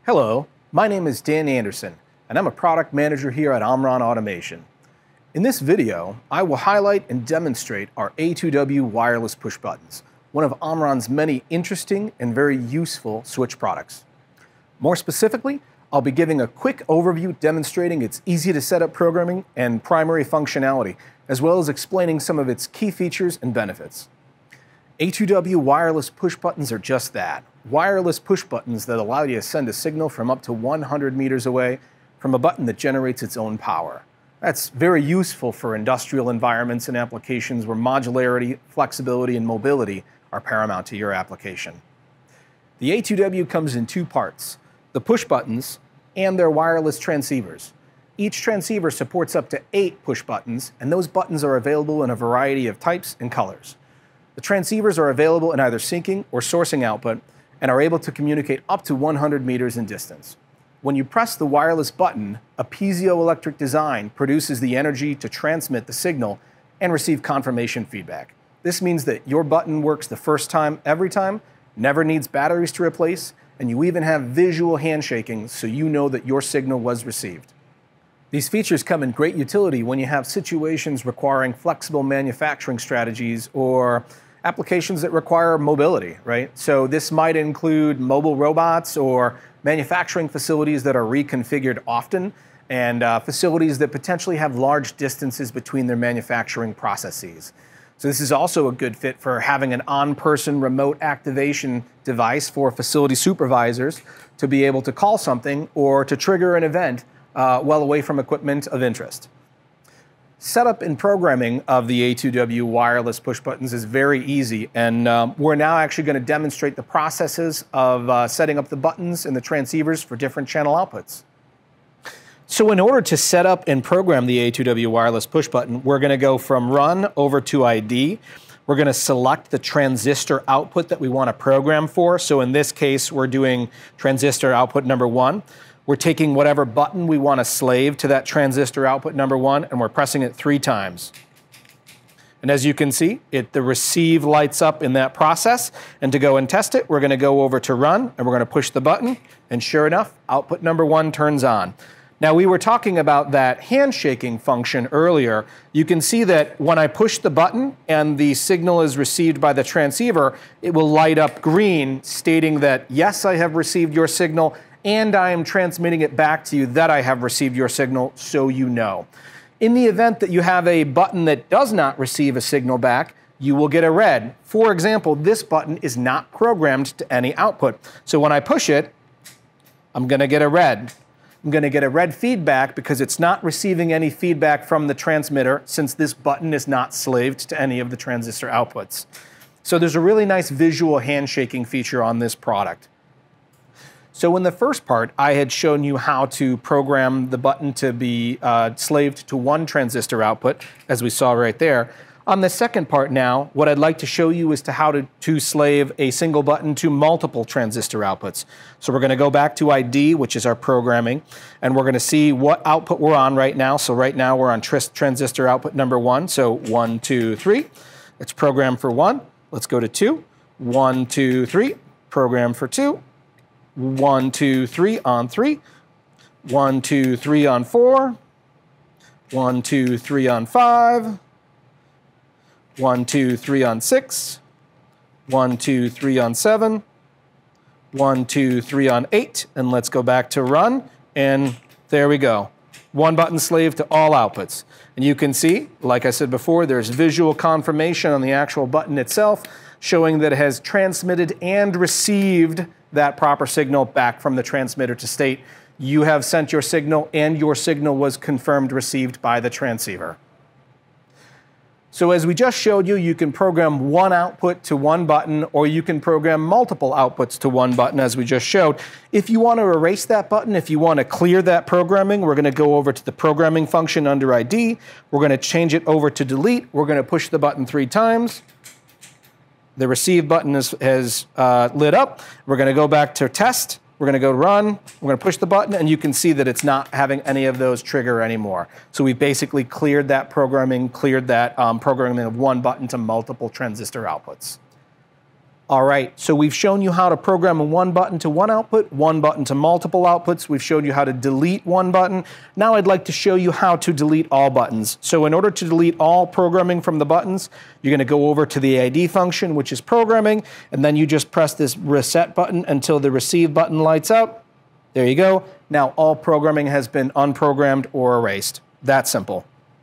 Hello, my name is Dan Anderson, and I'm a product manager here at OMRON Automation. In this video, I will highlight and demonstrate our A2W Wireless Pushbuttons, one of OMRON's many interesting and very useful switch products. More specifically, I'll be giving a quick overview demonstrating its easy-to-set-up programming and primary functionality, as well as explaining some of its key features and benefits. A2W wireless push buttons are just that, wireless push buttons that allow you to send a signal from up to 100 meters away from a button that generates its own power. That's very useful for industrial environments and applications where modularity, flexibility, and mobility are paramount to your application. The A2W comes in two parts, the push buttons and their wireless transceivers. Each transceiver supports up to 8 push buttons, and those buttons are available in a variety of types and colors. The transceivers are available in either syncing or sourcing output and are able to communicate up to 100 meters in distance. When you press the wireless button, a piezo-electric design produces the energy to transmit the signal and receive confirmation feedback. This means that your button works the first time, every time, never needs batteries to replace, and you even have visual handshaking so you know that your signal was received. These features come in great utility when you have situations requiring flexible manufacturing strategies or applications that require mobility, right? So this might include mobile robots or manufacturing facilities that are reconfigured often and facilities that potentially have large distances between their manufacturing processes. So this is also a good fit for having an on-person remote activation device for facility supervisors to be able to call something or to trigger an event well away from equipment of interest. Setup and programming of the A2W wireless push buttons is very easy, and we're now actually going to demonstrate the processes of setting up the buttons and the transceivers for different channel outputs. So in order to set up and program the A2W wireless push button, we're going to go from Run over to ID. We're going to select the transistor output that we want to program for. So in this case, we're doing transistor output number 1. We're taking whatever button we want to slave to that transistor output number 1, and we're pressing it 3 times. And as you can see, the receive lights up in that process. And to go and test it, we're going to go over to Run, and we're going to push the button. And sure enough, output number 1 turns on. Now, we were talking about that handshaking function earlier. You can see that when I push the button and the signal is received by the transceiver, it will light up green, stating that, yes, I have received your signal, and I am transmitting it back to you that I have received your signal, so you know. In the event that you have a button that does not receive a signal back, you will get a red. For example, this button is not programmed to any output. So when I push it, I'm going to get a red. I'm going to get a red feedback because it's not receiving any feedback from the transmitter since this button is not slaved to any of the transistor outputs. So there's a really nice visual handshaking feature on this product. So in the first part, I had shown you how to program the button to be slaved to 1 transistor output, as we saw right there. On the second part now, what I'd like to show you is how to slave a single button to multiple transistor outputs. So we're going to go back to ID, which is our programming, and we're going to see what output we're on right now. So right now we're on transistor output number 1, so 1, 2, 3. Let's program for 1. Let's go to 2. 1, 2, 3. Program for 2. 1, 2, 3 on 3. 1, 2, 3 on 4. 1, 2, 3 on 5. 1, 2, 3 on 6. 1, 2, 3 on 7. 1, 2, 3 on 8. And let's go back to Run. And there we go. 1 button slave to all outputs. And you can see, like I said before, there's visual confirmation on the actual button itself, showing that it has transmitted and received that proper signal back from the transmitter to state you have sent your signal and your signal was confirmed received by the transceiver. So as we just showed you, you can program 1 output to 1 button, or you can program multiple outputs to 1 button, as we just showed. If you want to erase that button, if you want to clear that programming, we're going to go over to the programming function under ID. We're going to change it over to delete. We're going to push the button 3 times. The receive button has lit up. We're going to go back to test. We're going to go Run. We're going to push the button, and you can see that it's not having any of those trigger anymore. So we've basically cleared that programming, cleared that programming of 1 button to multiple transistor outputs. All right, so we've shown you how to program one button to one output, one button to multiple outputs. We've showed you how to delete one button. Now I'd like to show you how to delete all buttons. So in order to delete all programming from the buttons, you're going to go over to the ID function, which is programming, and then you just press this reset button until the receive button lights up. There you go. Now all programming has been unprogrammed or erased. That simple.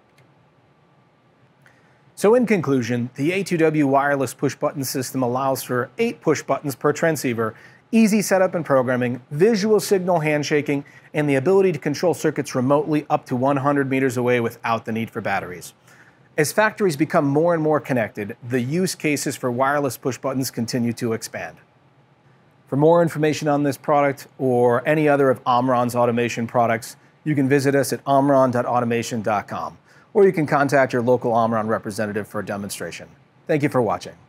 So in conclusion, the A2W wireless push button system allows for 8 push buttons per transceiver, easy setup and programming, visual signal handshaking, and the ability to control circuits remotely up to 100 meters away without the need for batteries. As factories become more and more connected, the use cases for wireless push buttons continue to expand. For more information on this product or any other of OMRON's automation products, you can visit us at omron.automation.com. or you can contact your local OMRON representative for a demonstration. Thank you for watching.